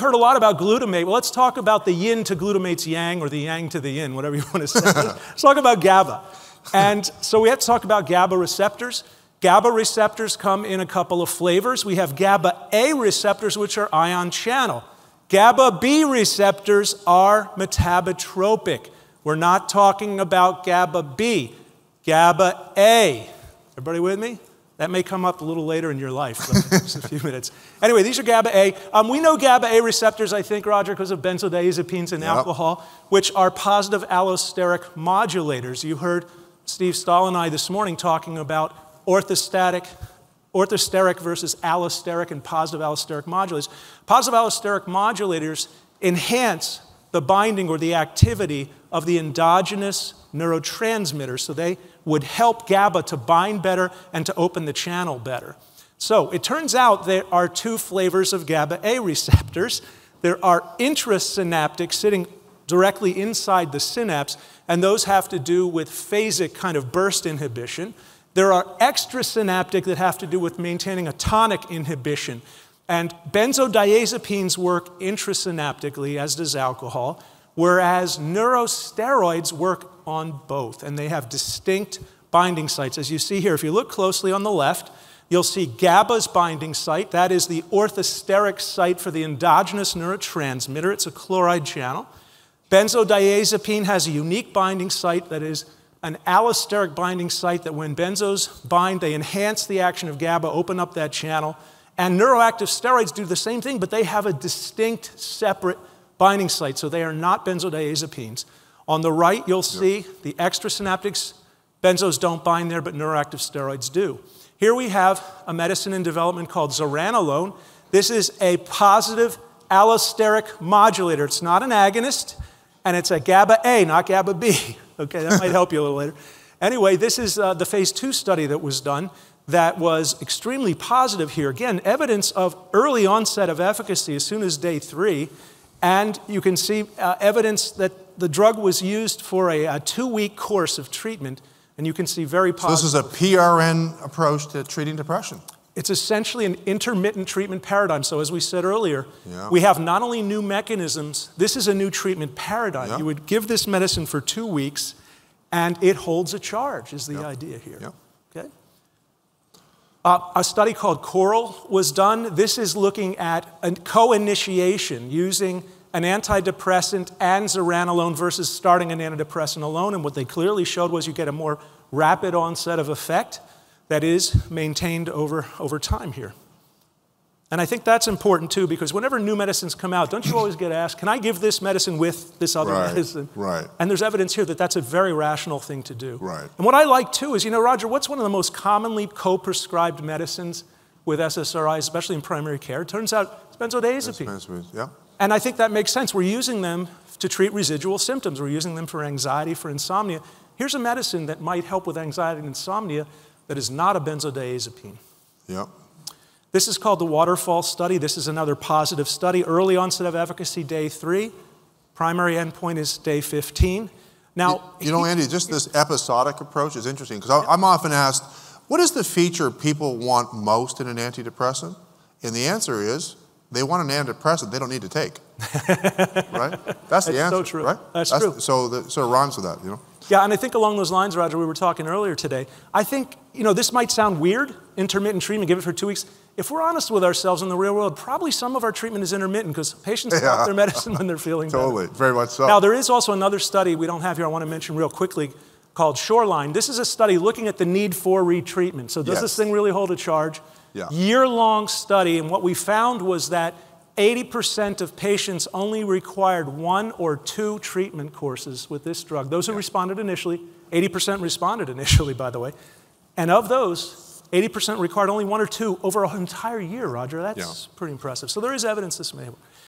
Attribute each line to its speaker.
Speaker 1: heard a lot about glutamate. Well, let's talk about the yin to glutamate's yang, or the yang to the yin, whatever you want to say. Let's talk about GABA. And so we have to talk about GABA receptors. GABA receptors come in a couple of flavors. We have GABA-A receptors, which are ion channel. GABA-B receptors are metabotropic. We're not talking about GABA-B. GABA-A. Everybody with me? That may come up a little later in your life, but just a few minutes. Anyway, these are GABA-A. We know GABA-A receptors, I think, Roger, because of benzodiazepines and alcohol, which are positive allosteric modulators. You heard Steve Stahl and I this morning talking about orthosteric versus allosteric and positive allosteric modulators. Positive allosteric modulators enhance the binding or the activity of the endogenous neurotransmitters, so they would help GABA to bind better and to open the channel better. So it turns out there are two flavors of GABA-A receptors. There are intrasynaptic, sitting directly inside the synapse, and those have to do with phasic kind of burst inhibition. There are extrasynaptic that have to do with maintaining a tonic inhibition. And benzodiazepines work intrasynaptically, as does alcohol, whereas neurosteroids work on both, and they have distinct binding sites. As you see here, if you look closely on the left, you'll see GABA's binding site. That is the orthosteric site for the endogenous neurotransmitter. It's a chloride channel. Benzodiazepine has a unique binding site that is an allosteric binding site that when benzos bind, they enhance the action of GABA, open up that channel. And neuroactive steroids do the same thing, but they have a distinct, separate binding site, so they are not benzodiazepines. On the right, you'll see the extrasynaptics. Benzos don't bind there, but neuroactive steroids do. Here we have a medicine in development called Zuranolone. This is a positive allosteric modulator. It's not an agonist, and it's a GABA-A, not GABA-B. Okay, that might help you a little later. Anyway, this is the phase 2 study that was done that was extremely positive here. Again, evidence of early onset of efficacy as soon as day 3. And you can see evidence that the drug was used for a 2-week course of treatment. And you can see very positive.
Speaker 2: So this is a PRN approach to treating depression.
Speaker 1: It's essentially an intermittent treatment paradigm. So as we said earlier, we have not only new mechanisms, this is a new treatment paradigm. You would give this medicine for 2 weeks, and it holds a charge, is the idea here. Okay? A study called CORAL was done. This is looking at a co-initiation using an antidepressant and Zuranolone versus starting an antidepressant alone. And what they clearly showed was you get a more rapid onset of effect that is maintained over time here. And I think that's important too, because whenever new medicines come out, don't you always get asked, can I give this medicine with this other medicine?
Speaker 2: Right.
Speaker 1: And there's evidence here that that's a very rational thing to do.
Speaker 2: Right.
Speaker 1: And what I like too is, you know, Roger, what's one of the most commonly co-prescribed medicines with SSRIs, especially in primary care? It turns out it's benzodiazepine. And I think that makes sense. We're using them to treat residual symptoms. We're using them for anxiety, for insomnia. Here's a medicine that might help with anxiety and insomnia that is not a benzodiazepine. This is called the WATERFALL study. This is another positive study. Early onset of efficacy, day 3. Primary endpoint is day 15. Now,
Speaker 2: you know, Andy, just this episodic approach is interesting, because I'm often asked, what is the feature people want most in an antidepressant? And the answer is, they want an antidepressant they don't need to take. Right? That's the answer.
Speaker 1: So true.
Speaker 2: Right?
Speaker 1: That's true.
Speaker 2: So it rhymes with that, you know?
Speaker 1: Yeah, and I think along those lines, Roger, we were talking earlier today, I think, you know, this might sound weird, intermittent treatment, give it for 2 weeks. If we're honest with ourselves in the real world, probably some of our treatment is intermittent because patients stop their medicine when they're feeling better.
Speaker 2: Totally, very much so.
Speaker 1: Now, there is also another study we don't have here I want to mention real quickly called Shoreline. This is a study looking at the need for retreatment. So does this thing really hold a charge? Year-long study, and what we found was that 80% of patients only required 1 or 2 treatment courses with this drug. Those who responded initially, 80% responded initially, by the way. And of those, 80% required only 1 or 2 over an entire year, Roger. That's pretty impressive. So there is evidence this may work.